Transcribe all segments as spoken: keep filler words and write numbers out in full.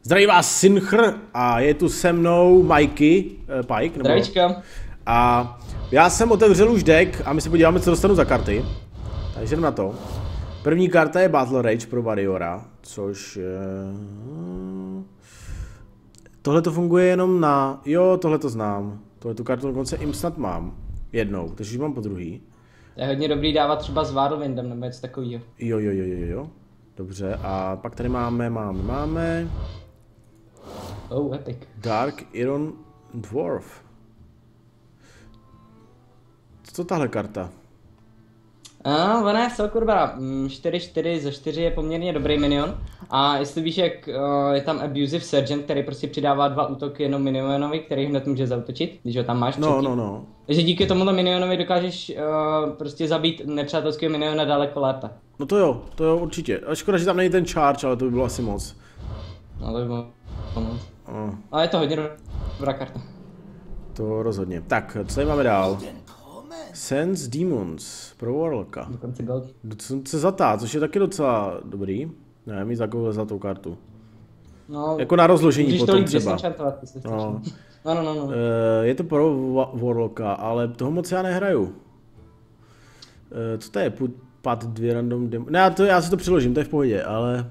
Zdraví vás Synchr a je tu se mnou Mikey, eh, Pike, nebo... Zdravíčka. A já jsem otevřel už deck a my se podíváme, co dostanu za karty. Takže jdem na to. První karta je Battle Rage pro Warriora, což... Eh... Tohle to funguje jenom na... Jo, tohle to znám. Tohle tu kartu dokonce im snad mám. Jednou, takže ji mám po druhý. To je hodně dobrý dávat třeba s Warwindem nebo něco takového. Jo, jo, jo, jo, jo. Dobře, a pak tady máme, máme, máme... Oh, epic. Dark Iron Dwarf. Co tahle karta? A ona je celku dobrá. čtyři čtyři ze čtyři je poměrně dobrý minion. A jestli víš, jak uh, je tam Abusive Sergeant, který prostě přidává dva útoky jenom minionovi, který hned může zautočit, když ho tam máš třetí. No, no, no. Takže díky tomuto minionovi dokážeš uh, prostě zabít nepřátelského miniona daleko lépe. No to jo, to jo určitě. A škoda, že tam není ten charge, ale to by bylo asi moc. No to by bylo moc. Oh. Ale je to hodně dobrá karta. To rozhodně. Tak, co tady máme dál? Sense Demons pro Warlocka. Dokonce gold. Dokonce zlatá, což je taky docela dobrý. Ne, mít takovou zlatou kartu. No, jako na rozložení můžeš potom to líp třeba. disenchantovat, jestli chceš. No. No, no, no, no. E, je to pro Warlocka, ale toho moc já nehraju. E, co to je? Pad dvě random demo... Ne, to, já si to přiložím, to je v pohodě, ale...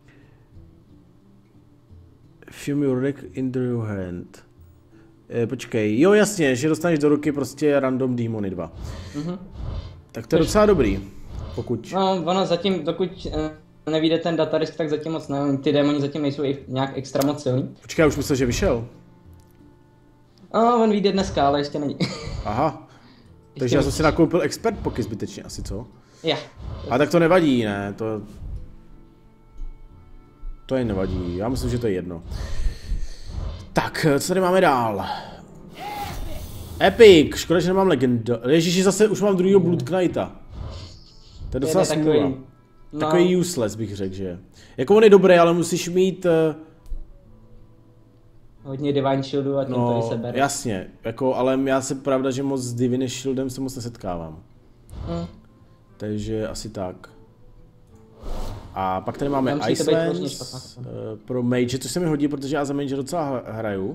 Film your deck into your hand. E, počkej, jo jasně, že dostaneš do ruky prostě random demony dva. Mm-hmm. Tak to je docela dobrý, pokud... No, ono zatím, dokud nevíde ten datadisk, tak zatím moc nevím, ty démoni zatím nejsou nějak extra moc silný. Počkej, už myslel, že vyšel. No, on vyjde dneska, ale ještě není. Aha, takže já jsem si nakoupil expert poky zbytečně asi, co? Já. A tak to nevadí, ne, to... To je nevadí, já myslím, že to je jedno. Tak, co tady máme dál? Epic, škoda, že nemám legenda. Ježiši, zase už mám druhýho Blood Knighta. To je docela smůla. No. Takový useless bych řekl, že je. Jako on je dobrý, ale musíš mít... Uh... Hodně Divine Shieldu a tím no, to i sebere. jasně, jako, ale já se pravda, že moc s Divine Shieldem se moc nesetkávám. Hmm. Takže asi tak. A pak tady máme Icelands uh, pro Mage, což se mi hodí, protože já za Mage docela hraju.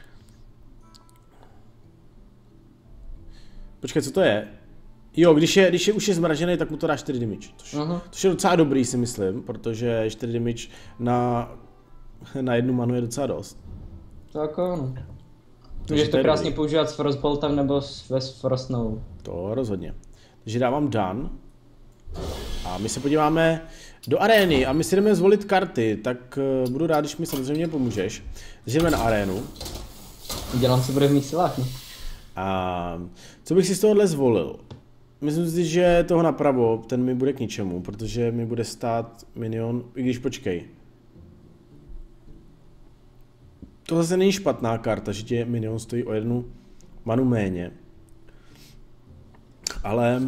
Počkej, co to je? Jo, když je, když je už je zmražený, tak mu to dá čtyři damage, což, uh-huh. což je docela dobrý, si myslím, protože čtyři damage na, na jednu manu je docela dost. Tak ano. Můžeš to, to krásně dobrý. Používat s Frostboltem nebo s Frostnou. To rozhodně. Takže dávám done. A my se podíváme do arény a my si jdeme zvolit karty, tak uh, budu rád, když mi samozřejmě pomůžeš. Takže jdeme na arénu. Dělám, co bude v mých silách, ne? A co bych si z tohohle zvolil? Myslím si, že toho napravo, ten mi bude k ničemu, protože mi bude stát minion, i když počkej. To zase není špatná karta, že tě minion stojí o jednu manu méně. Ale...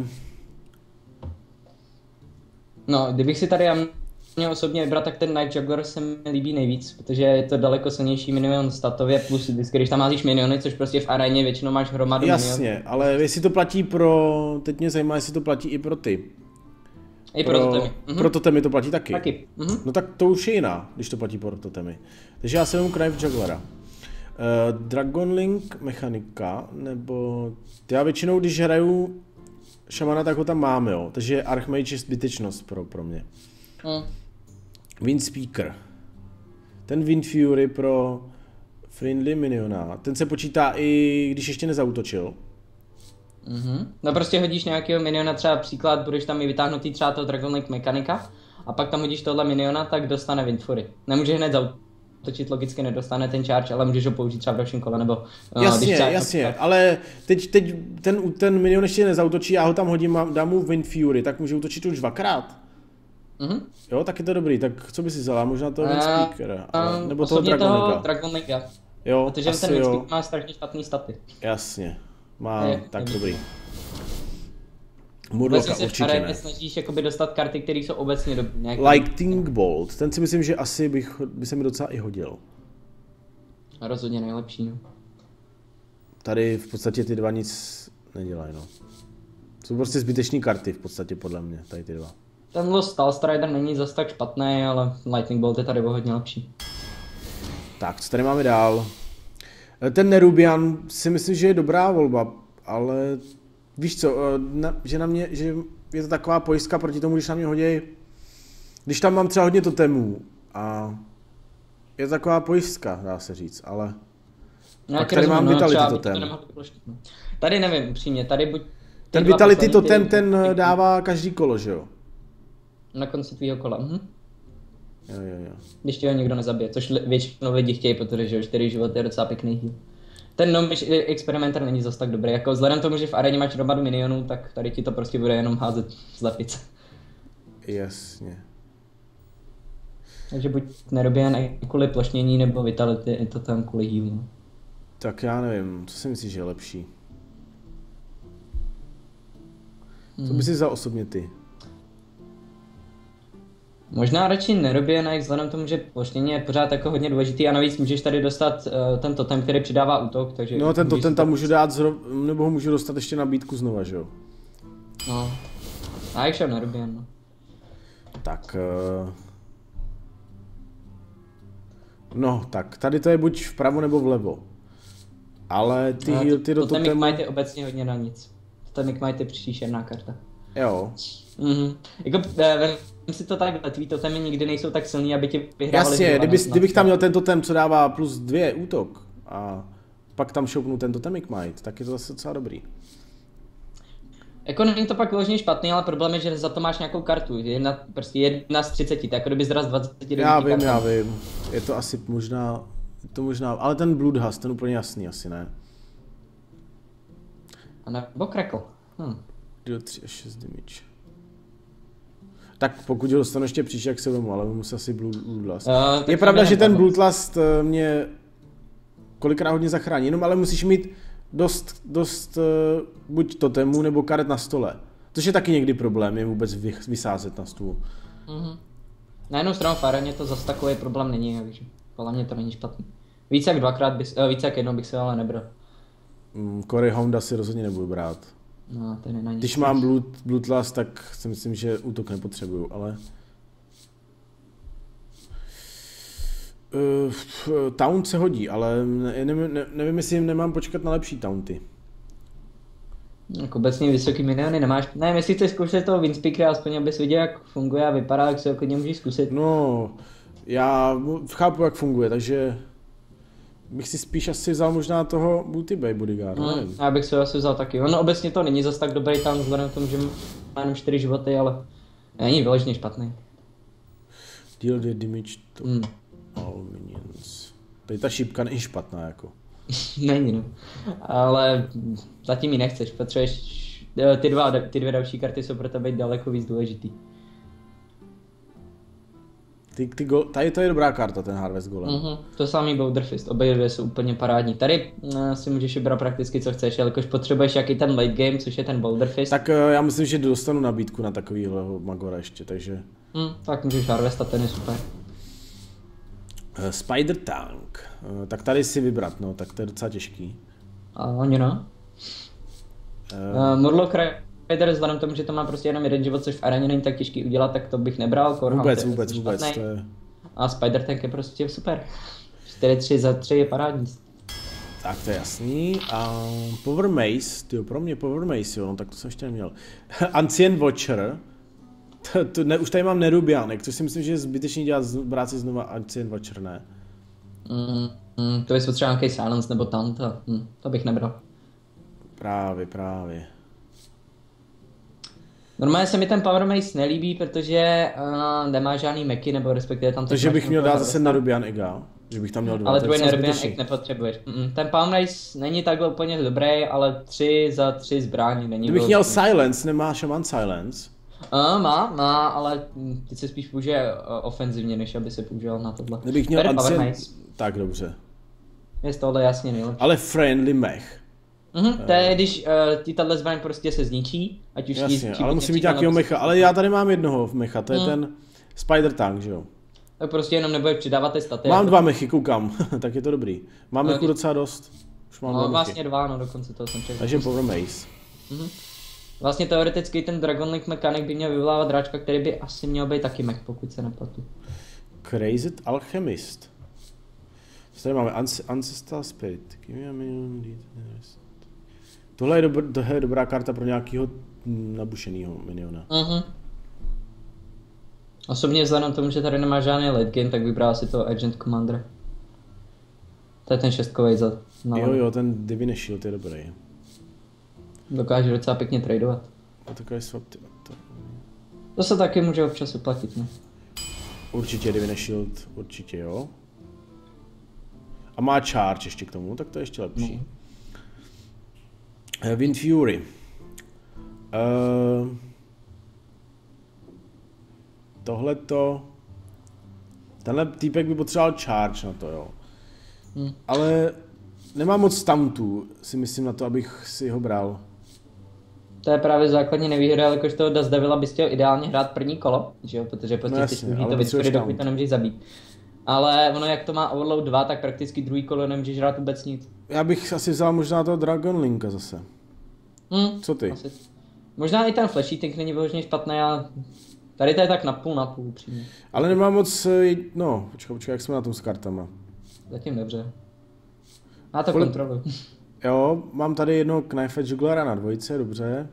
No, kdybych si tady já měl osobně vybrat, tak ten Night Juggler se mi líbí nejvíc, protože je to daleko silnější minion statově, plus vždycky, když tam házíš miniony, což prostě v aréně většinou máš hromadu minion. Jasně, ale jestli to platí pro, teď mě zajímá, jestli to platí i pro ty. I pro, pro totemy. Mhm. Pro totemy to platí taky. Taky. Mhm. No tak to už je jiná, když to platí pro totemy. Takže já se vemu Knife Jugglera. Uh, Dragon Link mechanika, nebo... Já většinou, když hraju šamana, tak ho tam máme, jo. Takže Archmage je zbytečnost pro, pro mě. Mm. Wind Speaker. Ten Wind Fury pro friendly miniona. Ten se počítá i když ještě nezautočil. Mm-hmm. No prostě hodíš nějakého miniona, třeba příklad, budeš tam i vytáhnutý třeba toho Dragon Link mechanika a pak tam hodíš tohle miniona, tak dostane Wind Fury. Nemůže hned zautočit, logicky nedostane ten charge, ale můžeš ho použít třeba v dalším kole, nebo... No, jasně, když třeba... jasně, ale teď, teď ten, ten minion ještě nezautočí, já ho tam hodím, dám mu Wind Fury, tak může útočit už dvakrát. Mm-hmm. Jo, tak je to dobrý, tak co by si vzala, možná toho Wind Speakera, uh, nebo toho Dragon Linka. Dragon Linka. Jo, protože asi ten jo. má strašně špatný staty. Jasně, má, je, tak je dobrý. Murloka určitě ne. Ty snažíš jakoby dostat karty, které jsou obecně do nějaké... Lightning Bolt, ten si myslím, že asi bych, by se mi docela i hodil. A rozhodně nejlepší, no. Tady v podstatě ty dva nic nedělají, no. Jsou prostě zbytečný karty v podstatě podle mě, tady ty dva. Ten Lost Stall Strider není zas tak špatný, ale Lightning Bolt je tady o hodně lepší. Tak, co tady máme dál? Ten Nerubian si myslím, že je dobrá volba, ale víš co, na, že na mě, že je to taková pojistka proti tomu, když na mě hodí, když tam mám třeba hodně totemů a je to taková pojistka, dá se říct, ale no, pak tady mám no, Vitality totem. To tady nevím, upřímně, tady buď... Ten Vitality totem, ten dává každý kolo, že jo? Na konci tvýho kola, mhm. Jo, jo, jo. Když tě ho nikdo nezabije, což většinou lidi chtějí, protože že čtyři životy je docela pěkný heal. Ten Gnomish experimenter není zas tak dobrý, jako vzhledem tomu, že v aréně máš hromadu minionů, tak tady ti to prostě bude jenom házet z lepice. Jasně. Takže buď Nerubian kvůli plošnění, nebo Vitality, je to tam kvůli healu. Tak já nevím, co si myslíš, že je lepší? Co bys si vzal osobně ty? Možná radši Nerubian, vzhledem tomu, že plošnění je pořád jako hodně důležitý a navíc můžeš tady dostat uh, ten totem, který přidává útok, takže... No ten totem tam můžu dát, zrov... nebo ho můžu dostat ještě nabídku znova, že jo? No. A jak šel Nerubian, no. Tak... Uh... No, tak tady to je buď vpravo nebo vlevo. Ale ty heal, ty do totemu... totemu... Totemik obecně hodně na nic. Totemik Might je příšerná karta. Jo. Mhm. Jako, uh, vem si to takhle, tvý totemy nikdy nejsou tak silný, aby ti vyhrávali. Jasně, kdyby, kdybych tam měl ten totem, co dává plus dvě útok a pak tam šoupnu ten Totemic Might, tak je to zase docela dobrý. Jako není to pak vyloženě špatný, ale problém je, že za to máš nějakou kartu, jedna, prostě jedna z třiceti, tak jako kdyby zraz dvacet devět Já vím, kartami. já vím, je to asi možná, je to možná, ale ten Bloodhust, ten úplně jasný asi, ne? A nebo Crackle. Hm. Do tři až šest damage. Tak pokud ho dostanu ještě příště, jak se vemu, ale vemu se asi Bloodlust. Uh, je pravda, že ten Bloodlust mě kolikrát hodně zachrání, jenom ale musíš mít dost, dost uh, buď totemu nebo karet na stole. Což je taky někdy problém, je vůbec vysázet na stůl. Mm-hmm. Na jednu stranu v aréně to zase takový problém není, takže podle mě to není špatný. Více jak dvakrát, bys, uh, více jak jednou bych se ale nebral. Mm, Corey Hounda si rozhodně nebudu brát. No, ten je na Když mám blood, Bloodlust, tak si myslím, že útok nepotřebuju, ale... Uh, taunt se hodí, ale ne, ne, ne, nevím, jestli nemám počkat na lepší taunty. Jako obecně vysoký miniony nemáš, nevím, jestli chceš zkoušet toho Windspeakera, aspoň abys viděl, jak funguje a vypadá, jak se ho klidně můžeš zkusit. No, já chápu, jak funguje, takže bych si spíš asi vzal možná toho Booty Bay Bodyguard, hmm, nevím. Já bych si ho asi vzal taky, ono obecně to není zas tak dobrý tam, vzhledem k tomu, že má jenom čtyři životy, ale není vyloženě špatný. Deal the damage to hmm. all minions. Tady ta šipka není špatná, jako. Není, no. Ale zatím ji nechceš, potřebuješ, ty, dva, ty dvě další karty jsou pro tebe daleko víc důležitý. Ty, ty go, tady to je dobrá karta, ten Harvest Golem. Mm-hmm. To samý Boulder Fist, obě dvě jsou úplně parádní. Tady uh, si můžeš vybrat prakticky co chceš, jelikož potřebuješ jaký ten late game, což je ten Boulder Fist. Tak uh, já myslím, že dostanu nabídku na takovýhle Magora ještě, takže... Mm, tak můžeš Harvestat, ten je super. Uh, Spider Tank, uh, tak tady si vybrat, no, tak to je docela těžký. A oni no. Uh, uh, Murloc Rider, vzhledem k tomu, že to má prostě jenom jeden život, což v aréně není tak těžký udělat, tak to bych nebral. Korhound vůbec, vůbec, vůbec, to je... A Spider Tank je prostě super. čtyři tři za tři je parádní. Tak to je jasný. A Power Mace, tyjo, pro mě Power Mace, jo, no, tak to jsem ještě neměl. Ancient Watcher, to, to ne, už tady mám Nerubianek, což si myslím, že je zbytečný dělat, brát si znova Ancient Watcher, ne? Mm, mm, to je třeba nějaký Silence nebo Taunt, mm, to bych nebral. Právě, právě. Normálně se mi ten Power Mace nelíbí, protože uh, nemá žádný meky, nebo respektive tam... Takže bych měl dát zase Nerubian Ega, že bych tam měl dva. Ale tvůj Nerubian Egg nepotřebuješ. Mm, ten Power Mace není takhle úplně dobrý, ale tři za tři zbraní není. Kdybych měl Silence, nemá Shaman Silence? Uh, má, má, ale teď se spíš použije uh, ofenzivně, než aby se používal na tohle. Kdybych měl Ancient... Tak dobře. Je z tohle jasně nejlepší. Ale Friendly Mech. Mhm, to je, když uh, ti tahle zbraň prostě se zničí, ať už jasně, ale musí mít nějakýho mecha, ale já tady mám jednoho mecha, to je hmm. ten Spider Tank, že jo? Tak prostě jenom nebude přidávat ty staty. Mám dva mechy, koukám, tak je to dobrý. Mám mechu docela dost. Už mám no, dva vlastně dva, no dokonce toho jsem čekal. Takže Power Mace. Mhm. Vlastně teoreticky ten Dragon Link Mechanic by měl vyvolávat dráčka, který by asi měl být taky mech, pokud se nepletu. Crazed Alchemist. Co tady máme? Anc- Ancestral Spirit. Tohle je, dobr, tohle je dobrá karta pro nějakého nabušenýho miniona. Mhm. Osobně vzhledem k tomu, že tady nemá žádný late game, tak vybral si to Agent Commander. To je ten šestkovej za Jo, jo, ten Divine Shield je dobrý. Dokáže docela pěkně tradovat. A takový swap, ty, to... To se taky může občas uplatit, ne? Určitě Divine Shield, určitě jo. A má charge ještě k tomu, tak to je ještě lepší. No. Wind Fury. Uh, tohleto... Tenhle týpek by potřeboval charge na to, jo. Hmm. Ale nemám moc stuntů, si myslím, na to, abych si ho bral. To je právě základní nevýhoda, jakož toho Dust Devila bys chtěl ideálně hrát první kolo, že jo, protože prostě no jasně, ty to vytvoří, dokud to nemůžeš zabít. Ale ono, jak to má Overload dva, tak prakticky druhý kolo nemůžeš hrát vůbec nic. Já bych asi vzal možná toho Dragon Linka zase. Hmm, Co ty? Asi. Možná i ten Flash Eating není vyloženě špatný, ale tady to je tak napůl napůl přímě. Ale nemám moc, no, počkej, počkej, jak jsme na tom s kartama. Zatím dobře. Má to Kol... kontrolu. Jo, mám tady jednoho Knife Jugglera na dvojce, dobře.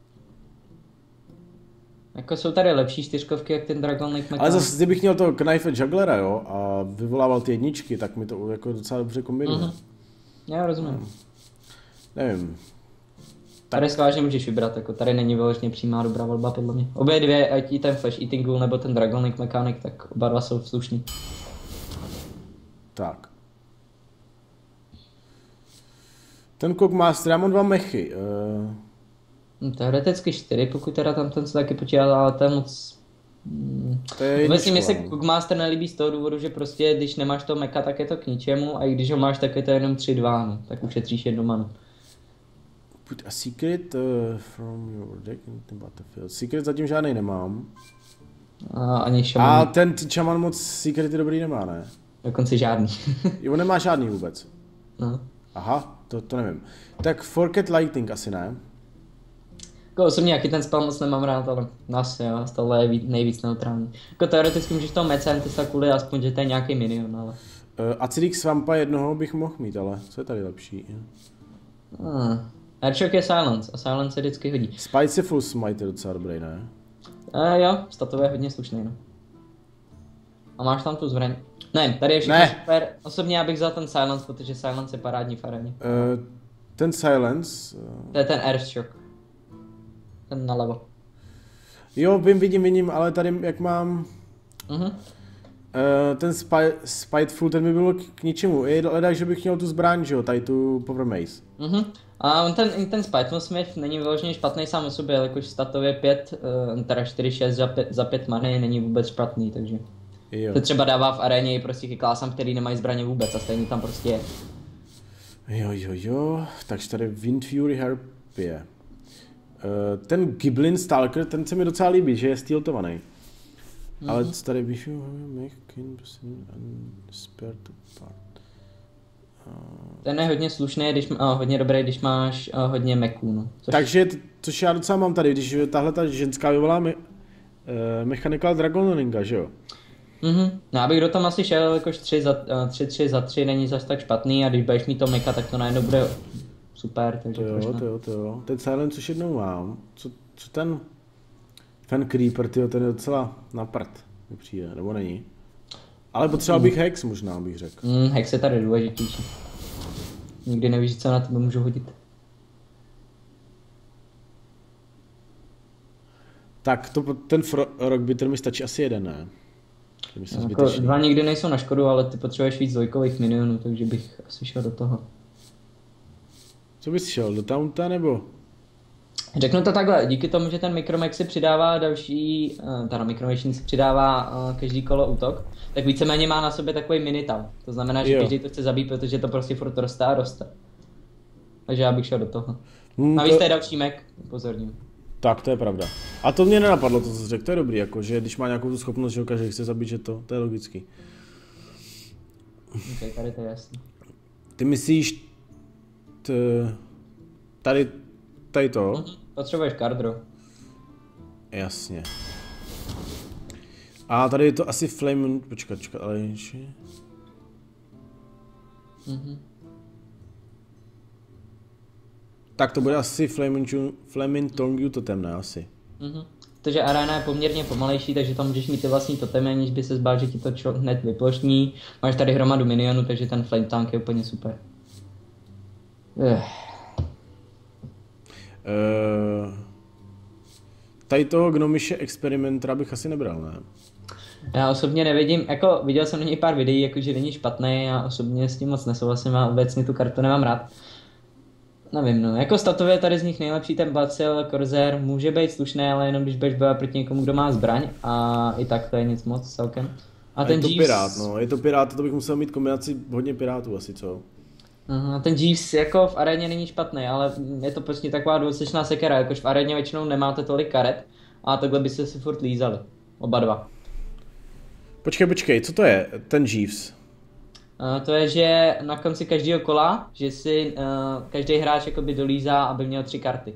Jako jsou tady lepší čtyřkovky, jak ten Dragon Link Mechanic. Ale zase, kdybych měl toho Knife Jugglera, jo, a vyvolával ty jedničky, tak mi to jako docela dobře kombinuje. Mm-hmm. Já rozumím. Hmm. Nevím. Tady svážně můžeš vybrat, jako tady není vyloženě přímá dobrá volba podle mě. Obě dvě, ať i ten Flash Eating Ghoul nebo ten Dragon Link Mechanic, tak oba dva jsou slušný. Tak. Ten Cogmaster, já mám dva mechy. Uh... No, teoreticky čtyři, pokud teda tam ten se taky počítá, ale to je moc... To je Vlastně mi se Cogmaster nelíbí z toho důvodu, že prostě když nemáš toho mecha, tak je to k ničemu a i když ho máš, tak je to jenom tři dva, no. Tak ušetříš jednu manu. Put a secret uh, from your deck into battlefield. Secret zatím žádnej nemám. A ani šaman. A ten šaman moc secrety dobrý nemá, ne? Dokonce žádný. Jo, nemá žádný vůbec. No. Aha, to, to nevím. Tak Forget Lightning asi ne. Jako osobně jaký ten spell moc nemám rád, ale asi jo, stále je nejvíc neutrální. Jako teoreticky můžeš toho Mecentisa kvůli aspoň, že to je nějaký minion, ale... Uh, Acidix Svampa jednoho bych mohl mít, ale co je tady lepší? Hmm. Airshock je Silence a Silence se vždycky hodí. Spiteful Smite je docela dobrý, ne? Uh, jo, statově je hodně slušný, no. A máš tam tu zbraň. Ne, tady je všechno ne. super. Osobně já bych vzal ten Silence, protože Silence je parádní v aréně. Uh, ten Silence... Uh... To je ten Airshock. Ten nalevo. Jo, vím, vidím, vidím, ale tady jak mám... Mhm. Uh, ten spy, Spiteful, ten by bylo k, k ničemu. Je leda, že bych měl tu zbraň, že jo, tady tu Power Mace. Mhm. A on ten, ten Spiteful Smith není vyloženě špatný sám o sobě, jakož statově pět, uh, teda čtyři šest za pět, za pět many není vůbec špatný, takže... Jo. To třeba dává v aréně i prostě k klásám, který nemají zbraně vůbec a stejně tam prostě je. Jo, jo, jo, takže tady Wind Fury Harpie. Uh, ten Giblin Stalker, ten se mi docela líbí, že je stiltovaný. Mm-hmm. Ale co tady bych ten je hodně slušný, když má, hodně dobrý, když máš uh, hodně meků, no. Což... Takže, což já docela mám tady, když tahle ta ženská vyvolá me, uh, Mechanical Dragon Linka, že jo? Mhm, já bych do tam asi šel, jakož tři tři za tři není zase tak špatný a když budeš mít to mecha, tak to najednou bude super, takže to jo, to jo, to jo. Ten Silence už jednou mám. Co, co ten Fan Creeper, tyjo, ten je docela na prd, mi přijde, nebo není? Ale potřeboval bych Hex možná, bych řekl. Mm, Hex je tady důležitější. Nikdy nevíš, co na tebe můžu hodit. Tak to, ten Rockbitter mi stačí asi jeden, ne? Jako dva nikdy nejsou na škodu, ale ty potřebuješ víc dvojkových minionů, takže bych asi šel do toho. Co bys šel, do Taunta nebo? Řeknu to takhle, díky tomu, že ten Micromax si přidává další, teda Micromachine si přidává každý kolo útok, tak víceméně má na sobě takový minital. To znamená, že jo. Každý to chce zabít, protože to prostě furt roste a roste. Takže já bych šel do toho. Hmm, Navíc to je další Mac, upozorním. Tak, to je pravda. A to mě nenapadlo, to co jsi řekl, to je dobrý, jako, že když má nějakou tu schopnost, že každý chce zabít, že to, to je logický. Ok, tady to je jasný. Ty myslíš t... tady, tady to? Mm-hmm. Potřebuješ Cardro. Jasně. A tady je to asi Flame, počkat, počkat, ale ještě... Mhm. Tak to bude asi Flaming Tongue totem, ne asi. Mhm. Protože arena je poměrně pomalejší, takže tam můžeš mít ty vlastní totemy, aniž by se zbál, že ti to čo hned vyplošní. Máš tady hromadu minionů, takže ten Flame Tank je úplně super. Ech. Uh, tady toho Gnomiše Experimentra bych asi nebral, ne? Já osobně nevidím, jako viděl jsem na něj pár videí, jakože není špatný, já osobně s tím moc nesouhlasím a obecně tu kartu nemám rád. Nevím, no, jako statově tady z nich nejlepší ten Bacil, Corsair, může být slušný, ale jenom když budeš bojovat proti někomu, kdo má zbraň a i tak to je nic moc celkem. A, a ten je to Jeeves... pirát, no, je to pirát, to bych musel mít kombinaci hodně pirátů asi, co? Aha, ten Jeeves jako v aréně není špatný, ale je to prostě taková dvousečná sekera, jakož v aréně většinou nemáte tolik karet a takhle by se si furt lízali, oba dva. Počkej, počkej, co to je, ten Jeeves? Uh, to je, že na konci každého kola, že si uh, každý hráč jakoby dolízá, aby měl tři karty.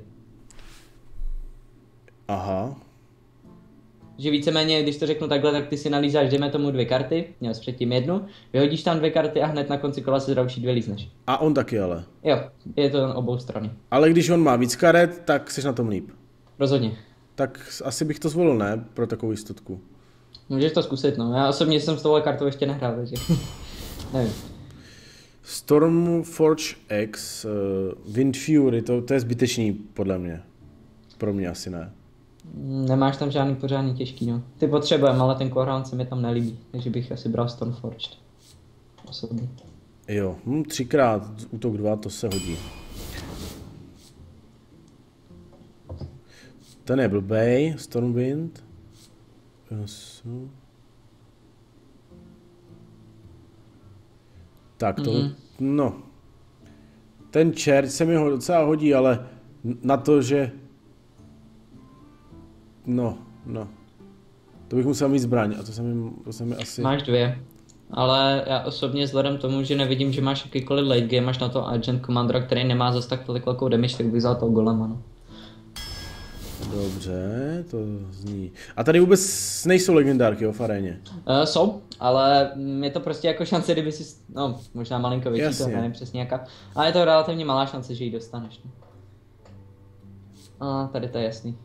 Aha. Že víceméně, když to řeknu takhle, tak ty si nalízáš, jdeme tomu dvě karty, měl jsi předtím jednu, vyhodíš tam dvě karty a hned na konci kola se další dvě lízneš. A on taky ale. Jo, je to obou strany. Ale když on má víc karet, tak jsi na tom líp. Rozhodně. Tak asi bych to zvolil, ne? Pro takovou jistotku. Můžeš to zkusit, no. Já osobně jsem s touhle kartou ještě nehrál, takže nevím. Stormforge X, uh, Wind Fury, to, to je zbytečný podle mě. Pro mě asi ne. Nemáš tam žádný pořádný těžký, no. Ty potřebujeme, ale ten core se mi tam nelíbí, takže bych asi bral Stormforged. Osobně. Jo, hm, třikrát útok dva, to se hodí. Ten je blbej, Stormwind. Yes. Tak to, mm-hmm. no. Ten čert se mi ho docela hodí, ale na to, že... No, no. To bych musel mít zbraň a to se mi, to se mi asi... Máš dvě. Ale já osobně vzhledem tomu, že nevidím, že máš jakýkoliv late game, máš na to Agent Commandera, který nemá zase tak tolik velkou damage, tak bych vzal toho golema, no. Dobře, to zní. A tady vůbec nejsou legendárky, jo, v aréně? Uh, jsou, ale je to prostě jako šance, kdyby si, no možná malinko větší, Jasně. to nevím přesně jaká, ale je to relativně malá šance, že ji dostaneš. No. A tady to je jasný.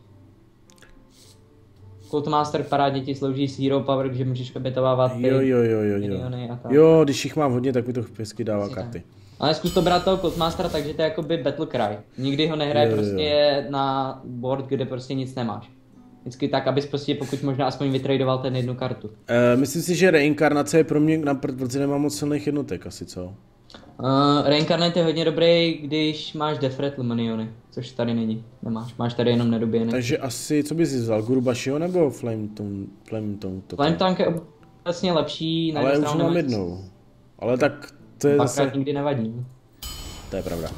Cultmaster parádně ti slouží s Hero Power, že můžeš obětovávat ty jo, jo, jo, jo, jo. a tak. Jo, když jich mám hodně, tak mi to hezky dává Jsi karty. Tak. Ale zkus to brát toho Cultmastera, takže to je jakoby Battle Cry. Nikdy ho nehraje jo, prostě jo. na board, kde prostě nic nemáš. Vždycky tak, abys prostě pokud možná aspoň vytradoval ten jednu kartu. Uh, myslím si, že reinkarnace je pro mě na prd, protože nemám moc silných jednotek asi, co? Uh, Reincarnate je hodně dobrý, když máš Death Rattle miniony, což tady není, nemáš, máš tady jenom nedobějený. Takže asi, co bys vzal, Gurubashiho nebo Flame Tongue? Flame Tongue, Flame Tongue je obecně lepší. Ale už mám jednou. Ale tak to je zase... zase... nikdy nevadí. To je pravda.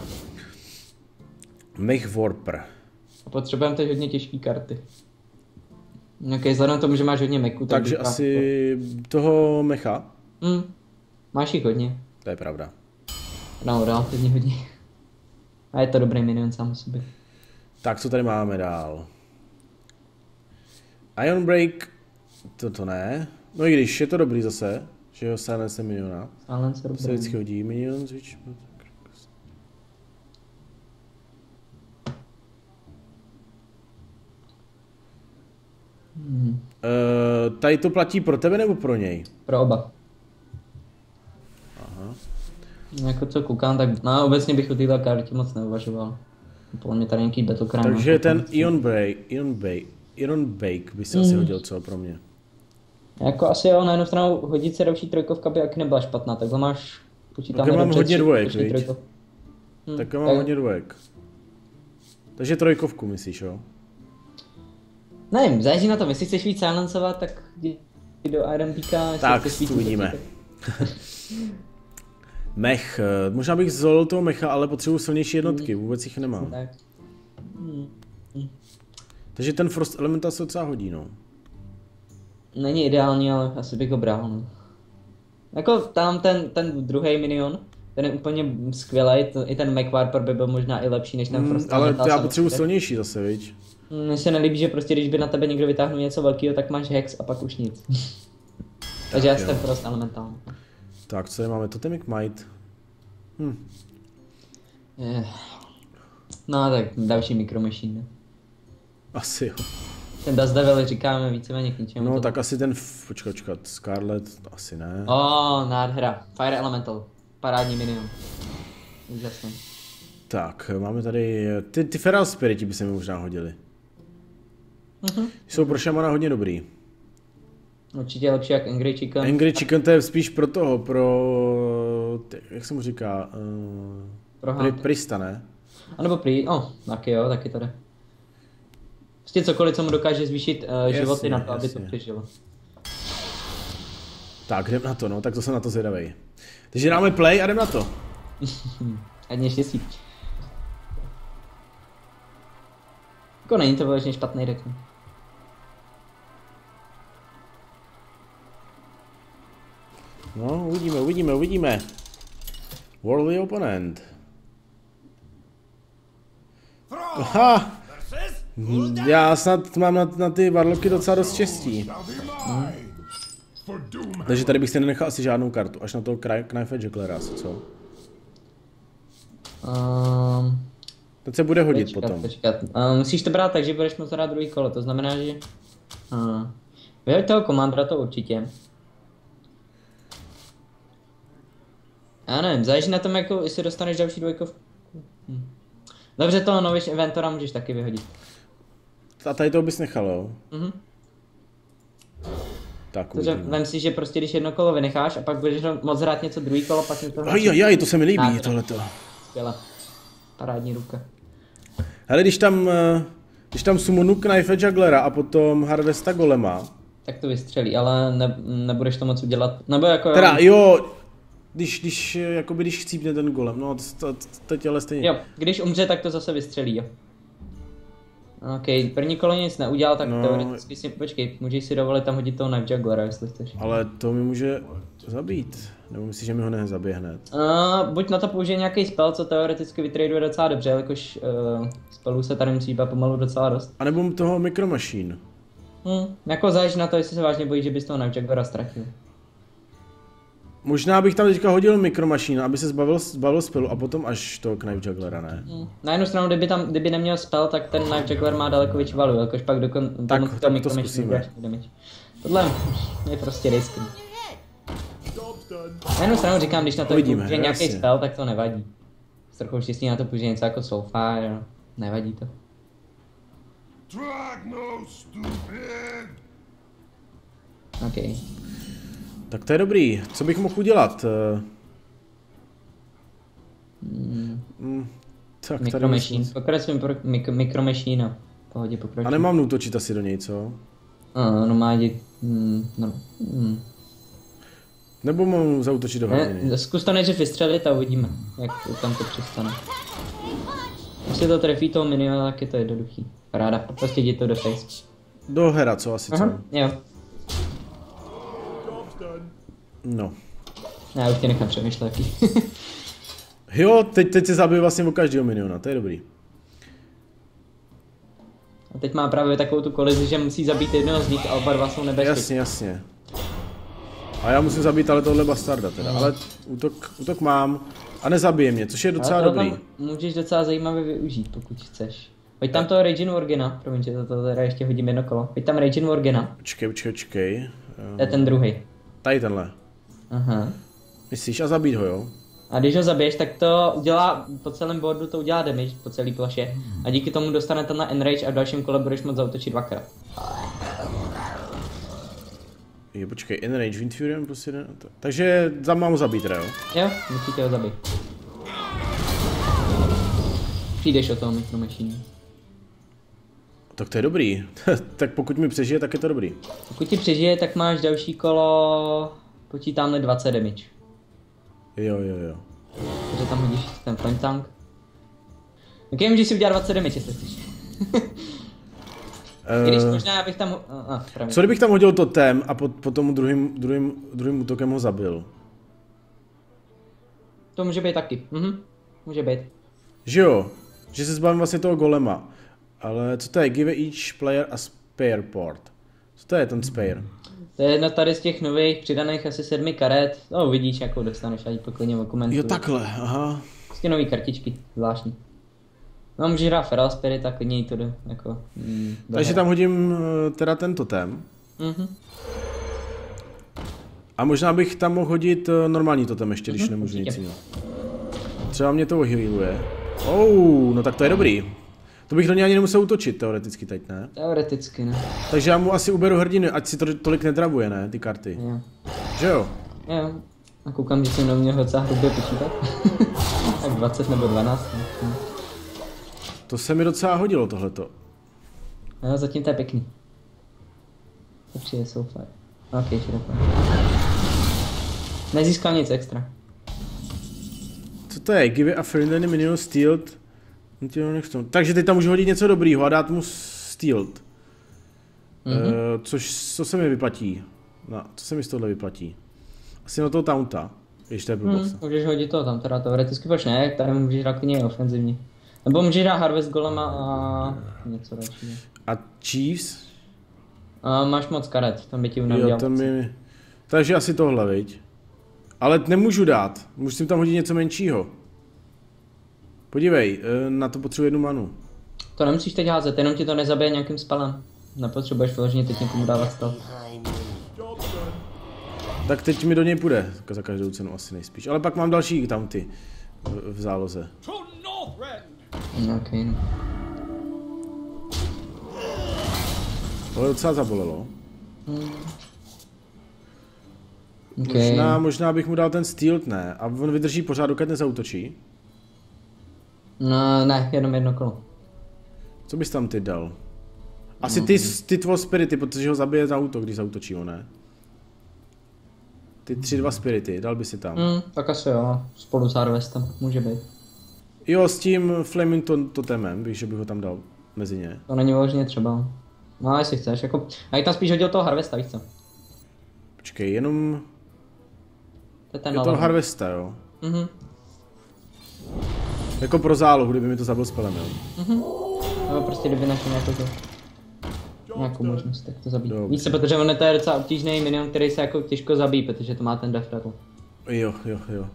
Mech Warper. Potřebujeme teď hodně těžké karty. Nějaký vzhledem tomu, že máš hodně meku. Tak Takže asi to... toho mecha? Hmm. Máš jich hodně. To je pravda. No, relativně hodně. A je to dobrý minion sám o sobě. Tak, co tady máme dál? Iron Break, to to ne. No i když, je to dobrý zase, že jo, Silence miniona. Silence dobrý. Se vždycky hodí, minion switch. Hmm. Uh, tady to platí pro tebe nebo pro něj? Pro oba. Aha. Jako co koukám, tak no, obecně bych o téhle kartě moc neuvažoval. Podle mě tady nějaký Battlecry. Takže ten Ion Break, Ion Break, Ion Bake by se mm. asi hodil co pro mě. Jako asi jo, na jednu stranu hodit se další trojkovka by jak nebyla špatná, takhle máš, počítáme tak mám hodně dvojek, viď? Hmm, tak mám tak... hodně dvojek. Takže trojkovku myslíš, jo? Nevím, záleží na tom, jestli chceš víc silencovat, tak jdi do Iron Peaka. Tak, tu vidíme. Mech, možná bych zvolil toho mecha, ale potřebuji silnější jednotky, vůbec jich nemám. Tak. Hmm. Takže ten Frost Elemental se docela hodí, no. Není ideální, ale asi bych ho bral, no. Jako tam ten, ten druhý minion, ten je úplně skvělý, i ten Mech Warper by byl možná i lepší než ten mm, Frost ale Elemental. Ale já potřebuji silnější zase, viď? Mně se nelíbí, že prostě když by na tebe někdo vytáhnul něco velkého, tak máš Hex a pak už nic. Takže já jsem ten Frost Elemental. Tak, co tady máme? Totemic Might. Hm. Je. No tak další mikromachine. Asi jo. Ten Dust Devil říkáme víceméně k ničemu. No tomu. tak asi ten, počkat, počkat, Scarlet, asi ne. O, oh, nádhera. Fire Elemental. Parádní minion. Úžasný. Tak, máme tady, ty, ty Feral Spiriti by se mi možná hodili. Mhm. Jsou pro šamana hodně dobrý. Určitě lepší jak Angry Chicken. Angry Chicken to je spíš pro toho, pro, ty, jak se mu říká, uh, Pro pri, Hunter. Prista, ne? A nebo prý, oh, taky jo, taky to jde. Prostě cokoliv, co mu dokáže zvýšit uh, Jasně, životy na to, aby jasně. to přežilo. Tak, jdem na to, no, tak to jsem na to zvědavej. Takže dáme play a jdem na to. Ať mě štěstí. Jako není to vážně špatný deck. No, uvidíme, uvidíme, uvidíme. Worldly Opponent. Aha! Já snad mám na, na ty Warlocky docela dost štěstí. Hmm. Takže tady bych si nenechal asi žádnou kartu, až na toho Knife Jugglera asi, co? Um, Teď se bude hodit počkat, potom. Počkat. Uh, musíš to brát tak, že budeš moct hrát druhý kolo, to znamená, že... Uh, vyhoď toho komandra, to určitě. Já nevím, záleží na tom, jako, jestli dostaneš další dvojkovku. Hm. Dobře, toho Novish Inventora můžeš taky vyhodit. A tady toho bys nechal, jo? Mhm. Tak Takže uvidíme. vem si, že prostě když jedno kolo vynecháš a pak budeš moc hrát něco druhý kolo, pak něco hrát. Ajajaj, to se mi líbí, Nádhera. tohleto. Skvěle. Parádní ruka. Hele, když tam, eh, když tam sumonu Knife Jugglera a potom Harvesta Golema. Tak to vystřelí, ale ne, nebudeš to moc udělat. Nebo jako... Teda jo, když, když, eh, jakoby když chcípne ten golem, no to, to, to těle stejně. Jo, když umře, tak to zase vystřelí, jo. OK, první kolo nic neudělal, tak No. no. teoreticky si, počkej, můžeš si dovolit tam hodit toho Knife Jugglera, jestli chceš. Ale to mi může zabít. Nebo myslíš, že mi ho nezabije hned? Uh, buď na to použije nějaký spell, co teoreticky vytraduje docela dobře, jelikož uh, spellů se tady musí být pomalu docela dost. A nebo toho Micro Machine. Hm, jako záleží na to, jestli se vážně bojíš, že bys toho Knife Jugglera ztratil. Možná bych tam teďka hodil Micro Machine, aby se zbavil, zbavil spelu a potom až toho Knife Jugglera, ne? Hm. Na jednu stranu, kdyby tam, kdyby neměl spell, tak ten Knife Juggler má daleko větší value, jakož pak dokon, Tak, tomu tak to to Micro Machine zkusíme. uděláš damage. Tohle je prostě risky. Na jednu stranu říkám, když na to Uvidíme, použije nějaký jasně. spell, tak to nevadí. S trochou štěstí na to použije něco jako Soulfire, no. Nevadí to. OK. Tak to je dobrý. Co bych mohl udělat? Eh, Mm, mm, tak Micro tady Machine. myslím- Pokračujeme pro Micro, micro Machine. No. V pohodě pokračujeme. A nemám nutočit asi do něj, co? A, no má jít. Mm, no. Mm. Nebo mám zautočit do hrdiny? Ne, zkus to nejdřív vystřelit a uvidíme, jak tam to přistane. Jestli to trefí toho miniona, tak je to jednoduchý. Paráda, prostě jdi to do face. Do hera, co asi, co? Aha, jo. No. Já už tě nechám přemýšlet. jaký. Jo, teď, teď se zabiju vlastně o každého miniona, to je dobrý. A teď má právě takovou tu kolizi, že musí zabít jednoho z nich a oba dva jsou nebezpečí. Jasně, jasně. A já musím zabít ale tohle bastarda teda, No. ale útok, útok mám a nezabije mě, což je docela Ale toho dobrý. tam můžeš docela zajímavě využít, pokud chceš. Pojď tam toho Raging Worgena, promiň, že to, to teda ještě hodím jedno kolo. Pojď tam Raging Worgena, Počkej, počkej, počkej. to je ten druhý. Tady tenhle. Aha. Myslíš a zabít ho, jo? A když ho zabiješ, tak to udělá, po celém boardu to udělá damage, po celé ploše. A díky tomu dostane tenhle enrage a v dalším kole budeš moct zautočit dvakrát. Jo, počkej, Enrage, Wind Fury, plus jeden. to- Takže za mám ho zabít, teda, jo? Jo, musíte ho zabít. Přijdeš o toho Micro Machine. Tak to je dobrý. Tak pokud mi přežije, tak je to dobrý. Pokud ti přežije, tak máš další kolo, počítáme dvacet damage. Jo, jo, jo. Takže tam hodíš ten flame tank. Ok, můžeš si udělat dvacet damage, jestli chceš. I když Uh, možná já bych tam... A, a, co kdybych tam hodil totem a po, po tomu druhým, druhým, druhým útokem ho zabil? To může být taky. Mhm, může být. Že jo? Že se zbavím vlastně toho golema. Ale co to je? Give each player a spare port. Co to je ten spare? To je jedna tady z těch nových přidaných asi sedmi karet. No uvidíš, jakou dostaneš, ať poklidně okomentuju. Jo takhle, aha. Prostě nový kartičky, zvláštní. No můžeš hrát Feral Spirit a klidně jí to do, jako... Mm, Takže tam hodím teda ten totem. Mhm. A možná bych tam mohl hodit normální totem ještě, když mm-hmm, nemůžu nic jiného. Třeba mě to ohýluje. Oh, no tak to je dobrý. To bych do něj ani nemusel útočit, teoreticky teď, ne? Teoreticky, ne. Takže já mu asi uberu hrdinu, ať si to tolik nedravuje, ne, ty karty. Jo. Že jo? Jo. A koukám, že jsem do mě docela hrubě počítat. Tak dvacet nebo dvanáct. Ne? To se mi docela hodilo tohleto. No, zatím to je pěkný. To přijde so far. Ok, široko. Nezískal nic extra. Co to je? Give a friendly minion stealed. Takže teď tam můžu hodit něco dobrýho a dát mu stealed. Mm-hmm. Uh, což, co se mi vyplatí? No, co se mi z tohle vyplatí? Asi na toho taunta. Ještě to je blbost. Hmm, můžeš hodit toho tam, teda teoreticky proč ne, tady můžeš hrát klidně ofenzivně. Nebo můžeš hrát Harvest Golema a něco dalšího. A Chiefs? A máš moc karet, tam by ti udělal. Jo, to mi... Takže asi tohle, viď? Ale nemůžu dát, musím tam hodit něco menšího. Podívej, na to potřebuji jednu manu. To nemusíš teď házet, jenom ti to nezabije nějakým spelem. Nepotřebuješ vyloženě teď někomu dávat spell. Tak teď mi do něj půjde, za každou cenu asi nejspíš. Ale pak mám další tam ty v, v záloze. Okay. Tohle docela zabolelo. Hmm. Okay. Možná, možná bych mu dal ten stealth, ne? A on vydrží pořád, dokud nezautočí. No ne, jenom jedno kolo. Co bys tam ty dal? Asi ty, ty tvo spirity, protože ho zabije za útok, když zautočí, ne? Ty tři dva spirity, dal by si tam. Mm, tak asi jo, spolu s Harvestem, může být. Jo, s tím Flaming Totemem, víš, že bych ho tam dal mezi ně. To není vložně třeba. No, jestli chceš, jako... Já bych tam spíš hodil toho Harvesta, víš co? Počkej, jenom... To je ten je to Harvesta, jo? Mhm. Jako pro zálohu, kdyby mi to zabil spelem, jo? Mhm. Nebo prostě kdyby našel nějakou to... nějakou možnost, tak to zabít. Víš se, protože on je to je docela obtížný minion, který se jako těžko zabíjí, protože to má ten death rattle. Jo, jo, jo.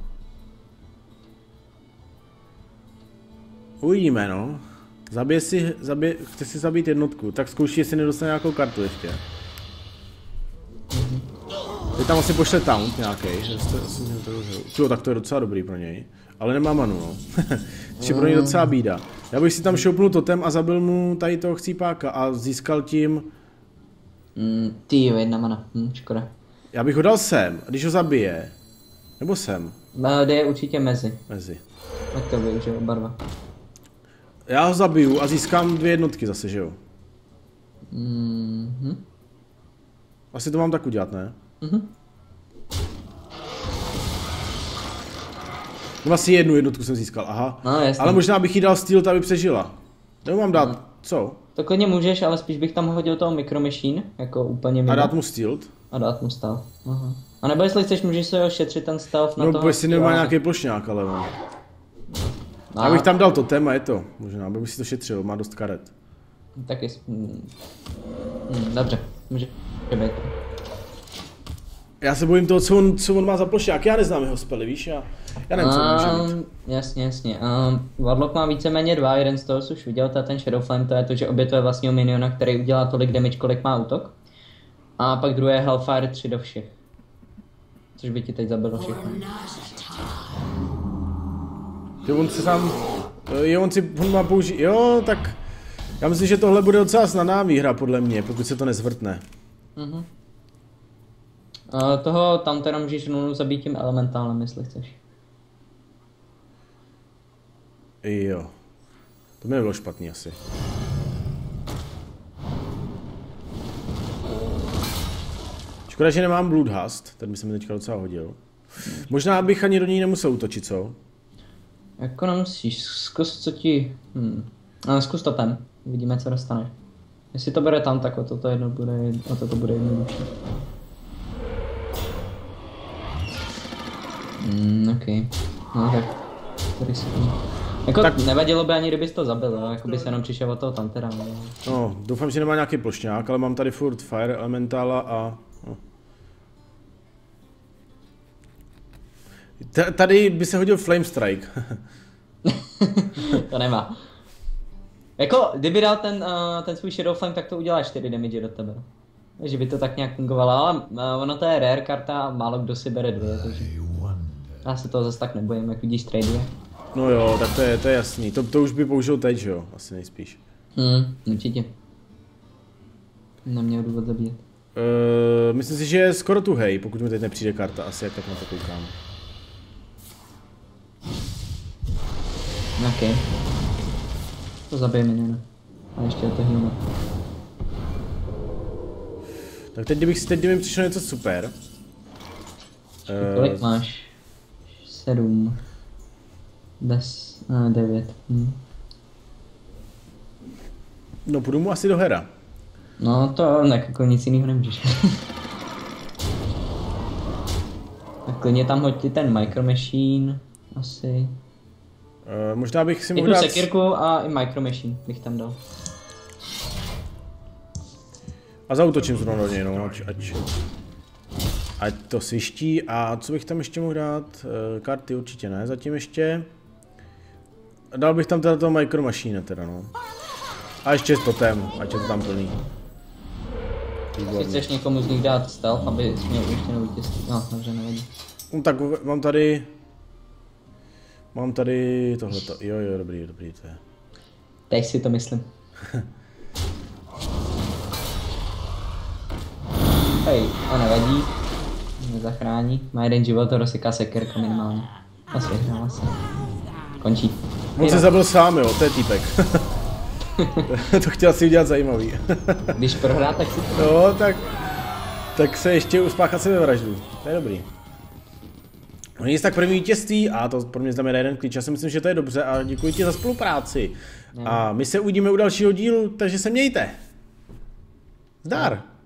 Uvidíme, no. Zabije si, zabije, chce si zabít jednotku, tak zkouší, jestli nedostane nějakou kartu ještě. Mm-hmm. Teď tam asi pošle taunt nějaký, že jste asi měl to jo, tak to je docela dobrý pro něj. Ale nemá manu, no. Ještě pro něj docela bída. Já bych si tam šoupnul totem a zabil mu tady toho chcípáka a získal tím... Mm, ty jo, jedna mana, hm, škoda. Já bych ho dal sem, když ho zabije. Nebo sem. Jde je určitě mezi. Mezi. Tak to využiju oba dva. Já ho zabiju a získám dvě jednotky zase, že jo? Mhm. Asi to mám tak udělat, ne? Mhm. No asi jednu jednotku jsem získal, aha. No, jasný. Ale možná bych jí dal stealth, aby přežila. Nebo mám dát, no. Co? To klidně můžeš, ale spíš bych tam hodil toho Micro Machine, jako úplně mimo. A dát mu stealth? A dát mu stealth. Aha. A nebo jestli chceš, můžeš se ho šetřit ten stealth na no, toho... No, jestli nemá nějaký plošňák, ale no. No. Já bych tam dal to téma, je to. Možná, aby si to šetřil, má dost karet. Tak jest... Hmm. Hmm, dobře, může být. Já se bojím toho, co on, co on má za plošňák, já neznám jeho spely, víš, já, já nevím, co um, může být. Jasně, jasně. Um, Warlock má víceméně dva, jeden z toho jsi už viděl, to je ten Shadow Flame, to je to, že obětuje vlastního miniona, který udělá tolik damage, kolik má útok. A pak druhé je Hellfire tři do všech. Což by ti teď zabilo všechno. Jo, on se sám, jo, on si, on má použít, jo, tak, já myslím, že tohle bude docela snadná výhra, podle mě, pokud se to nezvrtne. Mhm. Uh, toho tam teda můžeš rovnou zabít tím elementálem, jestli chceš. Jo. To mi nebylo špatný asi. Škoda, že nemám Bloodhust, ten by se mi teďka docela hodil. Možná bych ani do ní nemusel útočit, co? Jako nemusíš, zkus co ti... Hmm. No, zkus to ten, uvidíme co dostaneš. Jestli to bude tam, tak o toto jedno bude, o toto bude jednodušší. Hmm, ok. No tak, tady si to... Jako tak... nevadilo by ani kdybys to zabil, jo? Jako by se jenom přišel od toho tam teda. No, doufám, že nemá nějaký plošňák, ale mám tady furt Fire Elementala a... No. T- tady by se hodil Flame Strike. To nemá. Jako, kdyby dal ten, uh, ten svůj Shadow Flame, tak to udělá čtyři damage do tebe. Takže by to tak nějak fungovalo, ale uh, ono to je rare karta a málo kdo si bere dvě, takže já se toho zase tak nebojím, jak vidíš trade. No jo, tak to je, to je jasný. To, to už by použil teď, že jo? Asi nejspíš. Hmm, určitě. Neměl důvod zabíjet. Uh, myslím si, že je skoro tuhej, pokud mi teď nepřijde karta, asi jak tak na to koukám. OK. To zabije miniona. A ještě je to heal. Tak teď, kdybych si teď kdyby mi přišlo něco super. Kolik Uh, máš? Sedm. Des, uh, devět. Hm. no půjdu mu asi do hera. No to ne, jako nic jiného nemůžeš. Tak klidně tam hoď ten Micro Machine. Asi. Uh, možná bych si I mohl tu dát... sekirku a i Micro Machine bych tam dal. A zautočím zrovna do něj, no, ať, ať, ať to sviští. A co bych tam ještě mohl dát? Uh, karty určitě ne, zatím ještě. Dal bych tam teda toho Micro Machine teda, no. A ještě totem, ať je to tam plný. Jestli chceš někomu z nich dát stealth, aby jsi měl ujištěnou vítězství. No, dobře, nevadí. No tak mám tady... Mám tady tohleto. Jo, jo, dobrý, dobrý, to je. Teď si to myslím. Hej, to nevadí. Nezachrání. Má jeden život, to rozsyká sekirka minimálně. A svěhnal asi. Končí. On se zabil sám, jo, to je týpek. To chtěl si udělat zajímavý. Když prohrá, tak si to... No, tak... Tak se ještě uspáchat se ve vraždu. To je dobrý. No nic, tak první vítězství a to pro mě znamená jeden klíč. Já si myslím, že to je dobře a děkuji ti za spolupráci. A my se uvidíme u dalšího dílu, takže se mějte. Zdar.